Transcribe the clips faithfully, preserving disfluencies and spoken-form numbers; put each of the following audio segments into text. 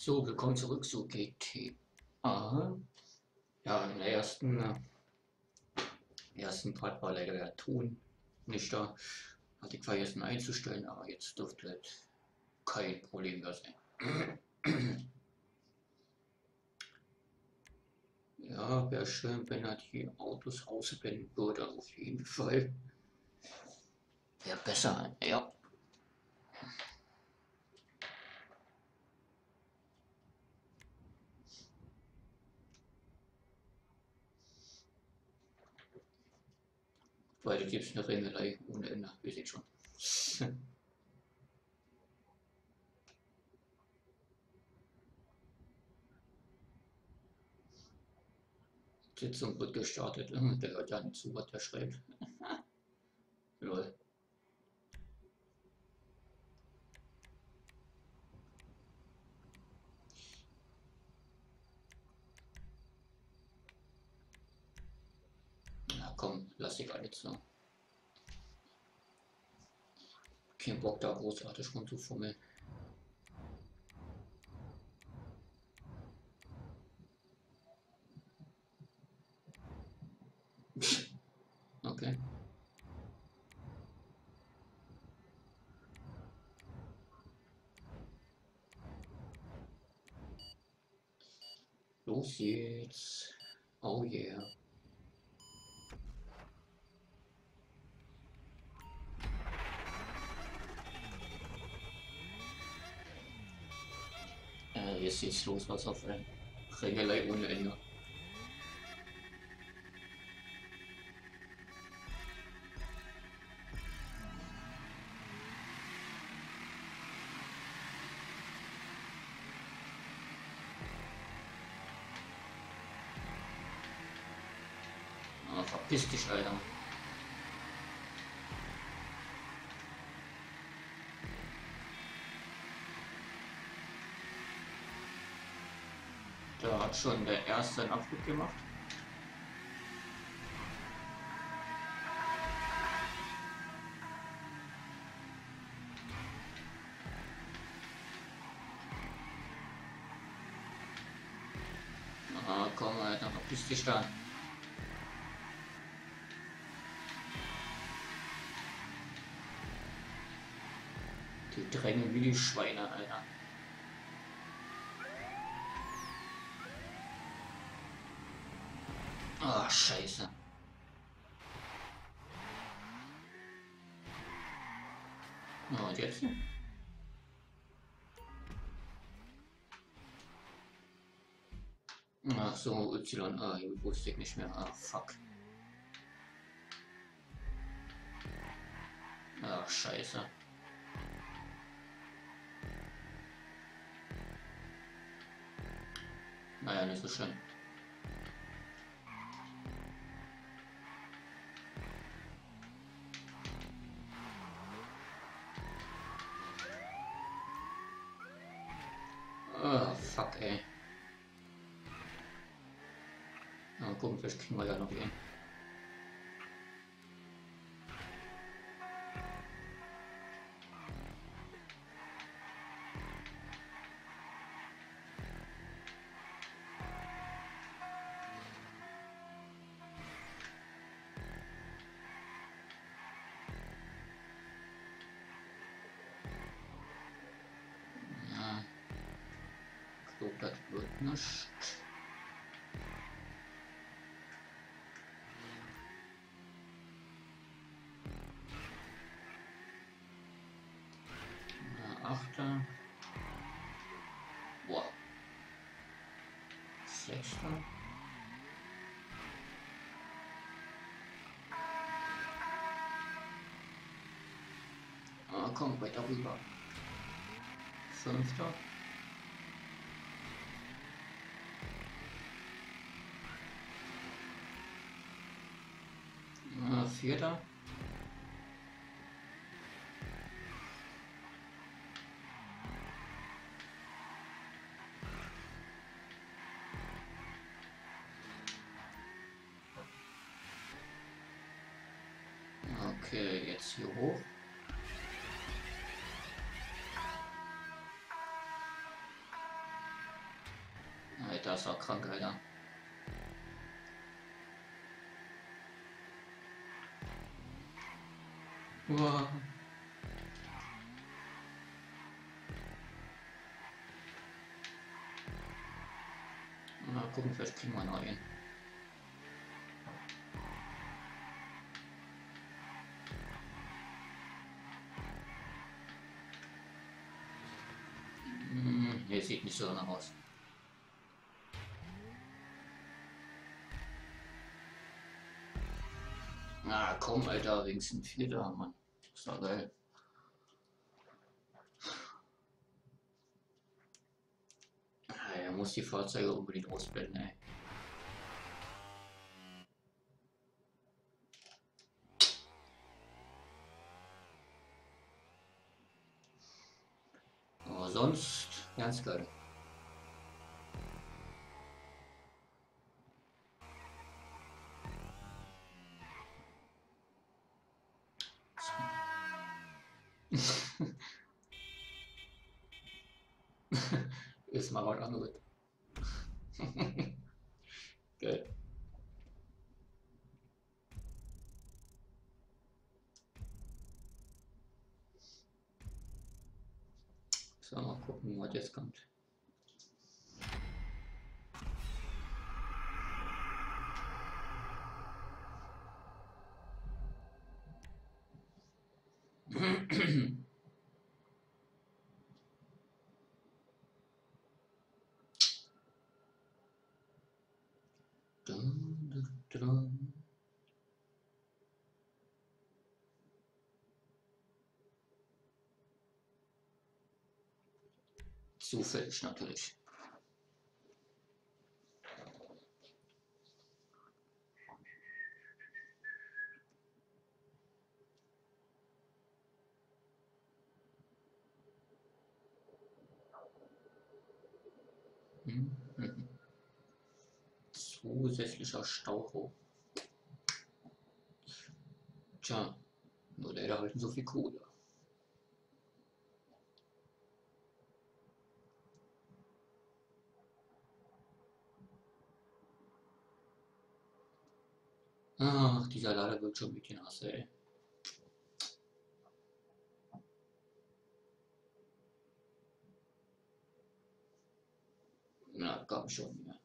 So, willkommen zurück zu G T A. Ja, im ersten, äh, ersten Part war leider der Ton nicht da. Hatte ich vergessen einzustellen, aber jetzt dürfte es kein Problem mehr sein. Ja, wäre schön, wenn er die Autos ausblenden würde, auf jeden Fall. Wäre besser, ja. Weil da gibt es eine Ringelei ohne Ende, weiß ich schon. Sitzung wird gestartet. Der hört ja nicht zu, was der schreibt. Lol. Na komm, lass dich alles so. Kein Bock da großartig rumzufummeln. Okay. Los geht's. Oh yeah. Äh, jetzt geht's los, was auf ein Regelei ohne Ende. Ah, verpiss dich, Alter. Da hat schon der erste einen Abflug gemacht. Ah, komm, Alter, verpiss dich da. Die drängen wie die Schweine, Alter. Ah, scheiße. Na, und jetzt? Ach so, Y, ah, wusste ich nicht mehr. Ah, fuck. Ah, scheiße. Naja, nicht so schlimm. Ah, fuck, ey. Na, gucken, vielleicht kriegen wir ja noch ihn. Ja, ich glaube, das wird nicht. Na, Achter. Boah. Sechster. Ah, komm, weiter rüber. Fünfter. Ah, Vierter. Okay, jetzt hier hoch. Alter, ist auch krank, Alter. Uah. Mal gucken, vielleicht kriegen wir noch einen. Hm, nee, sieht nicht so danach aus. Na komm, Alter, wenigstens vier da, Mann. Ist doch geil. Er muss die Fahrzeuge unbedingt ausblenden, ey. Aber sonst ganz geil. Ist mal was anderes. Geil. So, mal gucken, was jetzt kommt. Dun, dun, dun. Zufällig natürlich. Hm, hm. Zusätzlicher Staucho. Tja, nur leider halten so viel Kohle. Ach, dieser Lader wird schon mit den Asse, ey. Na, gab schon, ja.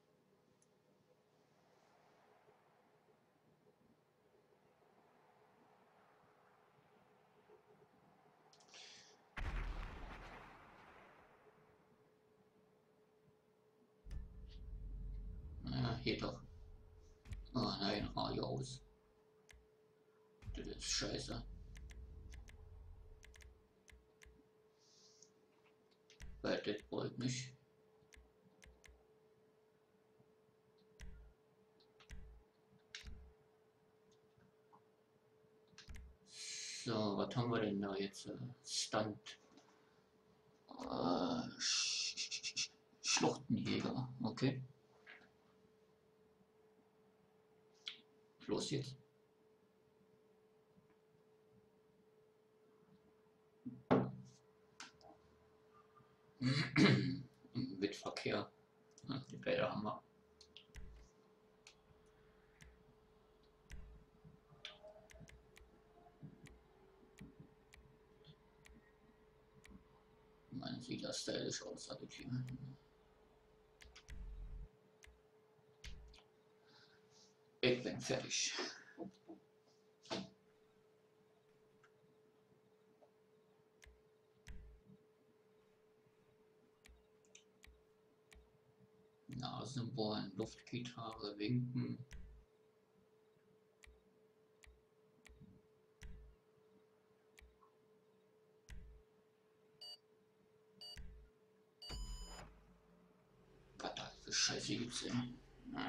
Ja, hier doch. Oh nein, Radios. Das ist scheiße. Weil das wollte nicht. So, was haben wir denn da jetzt? Stunt. Äh, Sch Sch Schluchtenjäger, okay. Los jetzt. Mit Verkehr. Die Bilder haben wir. Man sieht das stylisch aus, sag ich hier. Ich bin fertig. Nasenbohren, Luftgitarre, Winken. Was da für Scheiße gibt's denn? Ja.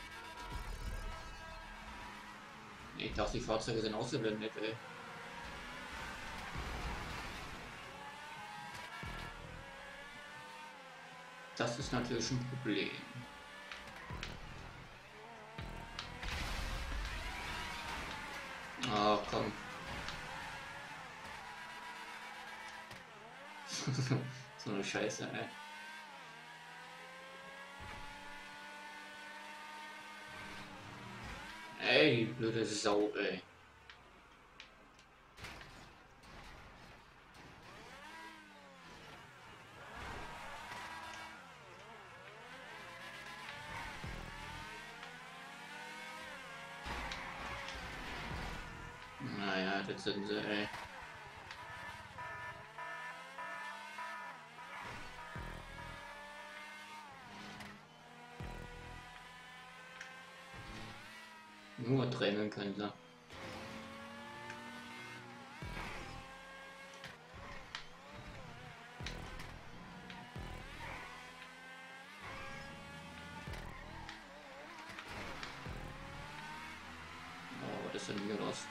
Ich dachte, die Fahrzeuge sind ausgeblendet, ey. Das ist natürlich ein Problem. Ach komm. So eine Scheiße, ey. Ey, die blöde Sau, ey. Naja, das sind sie, ey. Nur drängeln können sie. Oh, was ist denn hier los?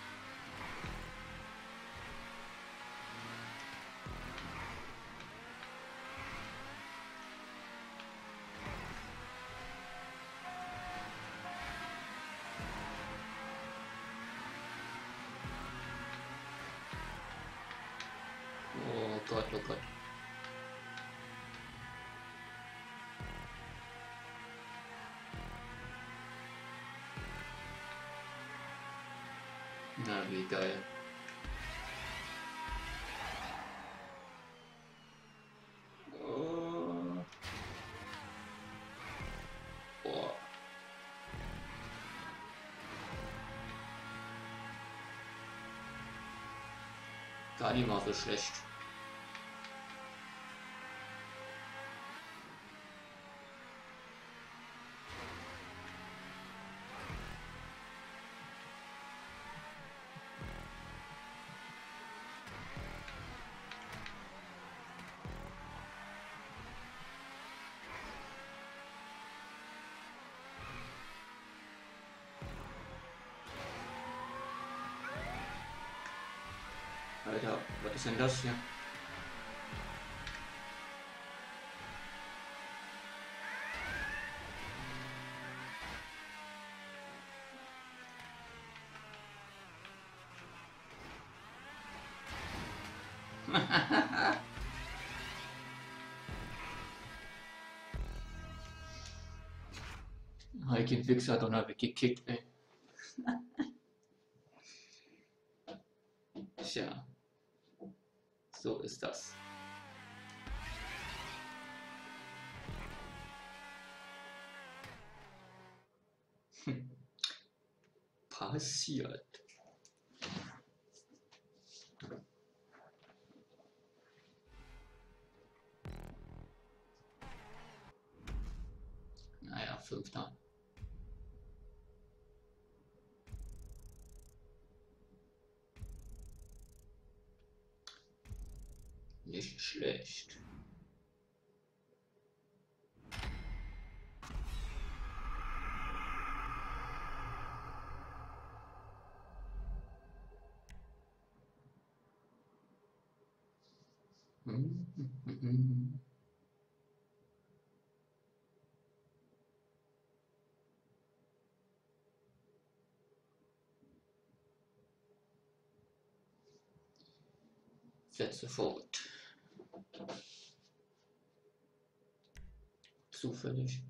Oh Gott, oh Gott. Na, wie geil. Oh. Boah. Gar nicht mal so schlecht. Alter, was ist denn das hier? Heike Wichser hat doch noch weggekickt, ey. Tja, so ist das. Hm. Passiert. Naja, Fünfter. Nicht schlecht. Hm, hm, hm, hm. Setze fort. Zufällig.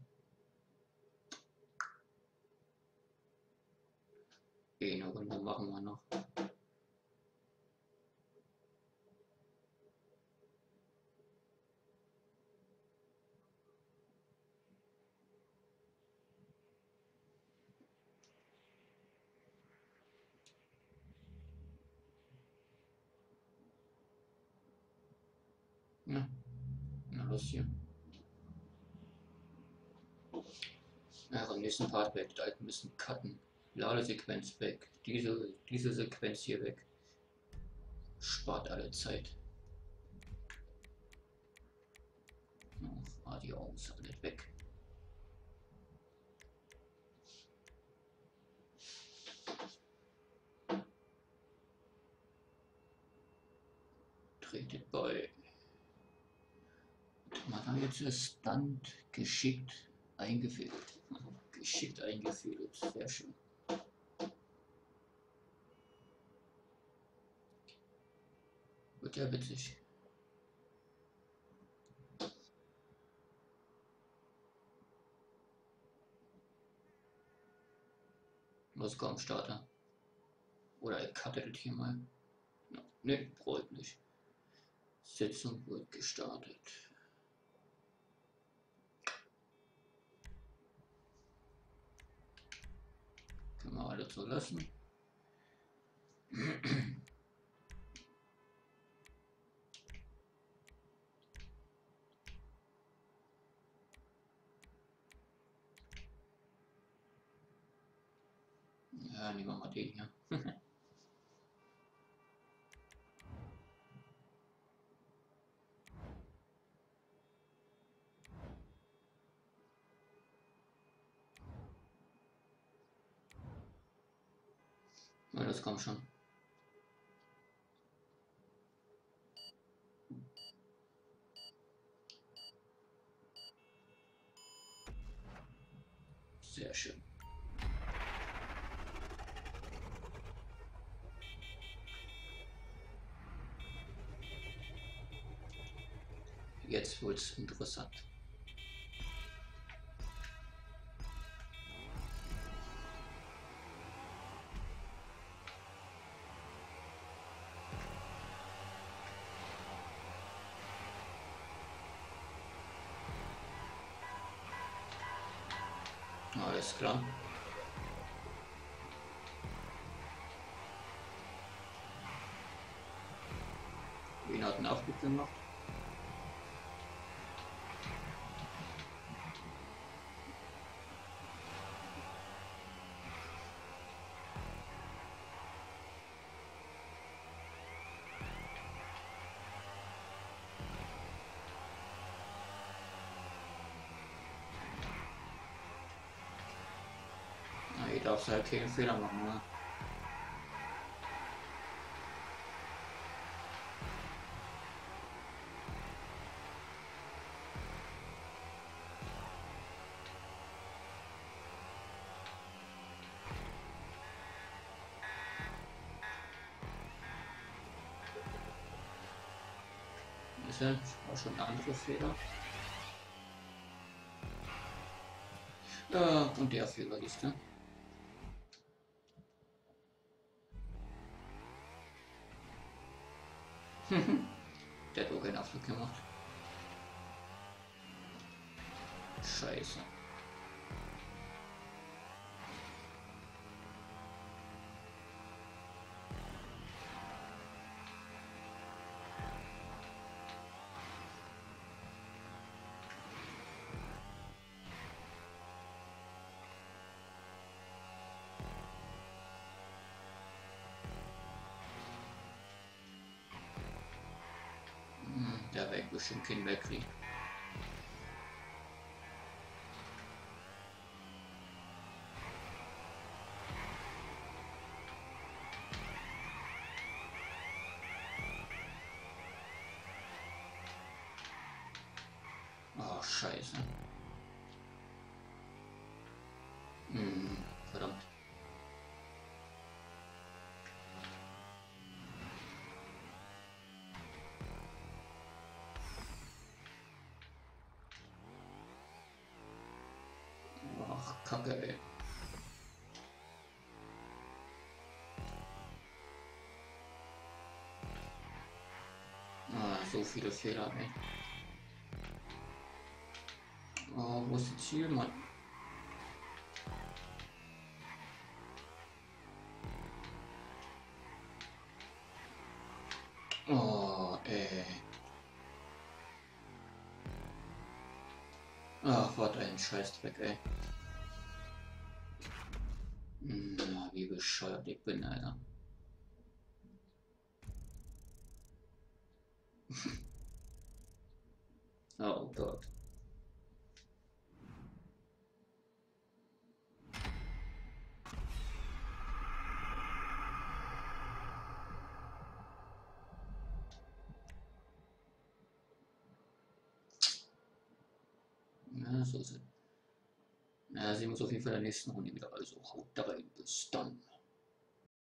Eine Runde machen wir noch. Ja, na los hier. Ja, am nächsten Part werde ich halt ein bisschen cutten. Ladesequenz weg. Diese, diese Sequenz hier weg. Spart alle Zeit. Adios, alles weg. Tretet bei. Was war da jetzt ist Stunt geschickt eingefädelt. Geschickt eingefädelt, sehr schön. Wird ja witzig. Los, komm, Starter. Oder ich cutte das hier mal. Ja, ne, rollt nicht. Sitzung wird gestartet. Können wir alle so lassen. Ja, nehmen wir mal den hier. Ja, das kommt schon. Sehr schön. Jetzt wird's interessant. Alles klar. Wen hat einen Aufblick gemacht? Na, ich darf halt keinen Fehler machen, ne? Das war schon ein anderer Fehler. Ja, und der Fehler ist da. Der hat auch keinen Abflug gemacht. Scheiße. Der weg bestimmt keinen wegkriegen. Oh, scheiße. Hm, verdammt. Ach, Kacke, ey. Ah, so viele Fehler, ey. Oh, wo ist das Ziel, Mann? Oh, ey. Ach, was ein Scheißdreck, ey. Na, wie bescheuert ich bin, Alter. Oh Gott. Ja, so ist es. Na, sehen wir uns auf jeden Fall in der nächsten Runde wieder. Also haut da rein. Bis dann.